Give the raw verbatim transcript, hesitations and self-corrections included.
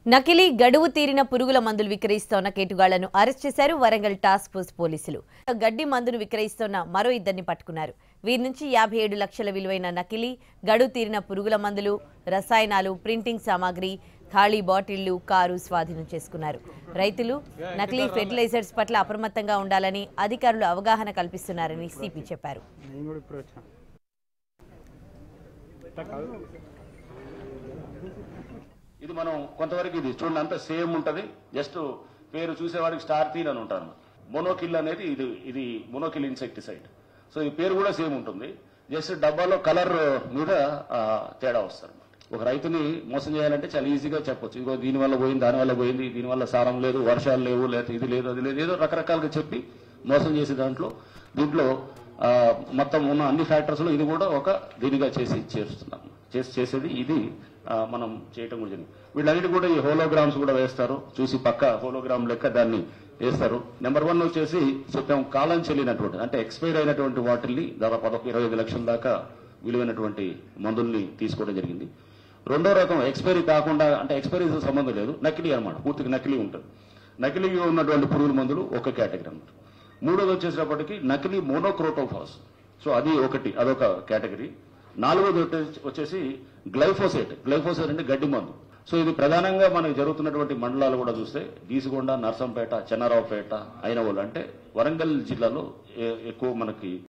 నకిలీ గడువు తీరిన పురుగుల మందులు విక్రయిస్తోన్న కేటుగాళ్లను అరెస్ట్ చేశారు వరంగల్ టాస్క్ ఫోర్స్ పోలీసులు. గడ్డి మందును విక్రయిస్తోన్న మరో ఇద్దరిని పట్టుకున్నారు. వీరి నుంచి యాభై ఏడు లక్షల విలువైన నకిలీ గడువు తీరిన పురుగుల మందులు, రసాయనాలు, ప్రింటింగ్ సామాగ్రి, ఖాళీ బాటిళ్లు, కారు స్వాధీనం చేసుకున్నారు. రైతులు నకిలీ ఫెర్టిలైజర్స్ పట్ల అప్రమత్తంగా ఉండాలని అధికారులు అవగాహన కల్పిస్తున్నారని సిపి చెప్పారు. ఇది మనం కొంతవరకు ఇది చూడండి, అంతా సేమ్ ఉంటది. జస్ట్ పేరు చూసేవాడికి స్టార్ తీన్ అని ఉంటారు. మోనోకిల్ అనేది ఇది ఇది మోనోకిల్ ఇన్సెక్టిసైడ్. సో ఈ పేరు కూడా సేమ్ ఉంటుంది. జస్ట్ డబ్బాలో కలర్ మీద తేడా వస్తారు. ఒక రైతుని మోసం చేయాలంటే చాలా ఈజీగా చెప్పొచ్చు. ఇదిగో దీనివల్ల పోయింది, దానివల్ల పోయింది, దీనివల్ల సారం లేదు, వర్షాలు లేవు, లేకపోతే ఇది లేదు, అది లేదు, ఏదో రకరకాలుగా చెప్పి మోసం చేసే దాంట్లో దీంట్లో మొత్తం ఉన్న అన్ని ఫ్యాక్టర్స్ లో ఇది కూడా ఒక దీనిగా చేసి చేస్తున్నాం చేసి చేసేది ఇది మనం చేయటం కూడా జరిగింది. వీళ్ళన్నిటి కూడా ఈ హోలోగ్రామ్స్ కూడా వేస్తారు. చూసి పక్క హోలోగ్రామ్ లెక్క దాన్ని వేస్తారు. నెంబర్ వన్ వచ్చేసి చెప్పాం కాలం చెల్లినటువంటి అంటే ఎక్స్పైర్ అయినటువంటి వాటిల్ని దాదాపు పదొక ఇరవై ఐదు లక్షల దాకా విలువైనటువంటి మందుల్ని తీసుకోవడం జరిగింది. రెండో రకం ఎక్స్పైరీ కాకుండా అంటే ఎక్స్పైరీతో సంబంధం లేదు, నకిలీ అనమాట, పూర్తిగా నకిలీ ఉంటుంది. నకిలీగా ఉన్నటువంటి పురుగుల మందులు ఒక కేటగిరీ అన్నమాట. మూడోది వచ్చేసేటప్పటికి నకిలీ మోనోక్రోటోఫాస్. సో అది ఒకటి, అదొక కేటగిరీ. నాలుగోది వచ్చేసి గ్లైఫోసేట్. గ్లైఫోసేట్ అంటే గడ్డి మందు. సో ఇది ప్రధానంగా మనకు జరుగుతున్నటువంటి మండలాలు కూడా చూస్తే గీసుగొండ, నర్సంపేట, చెన్నారావుపేట, అయినవోలు అంటే వరంగల్ జిల్లాలో ఎక్కువ మనకి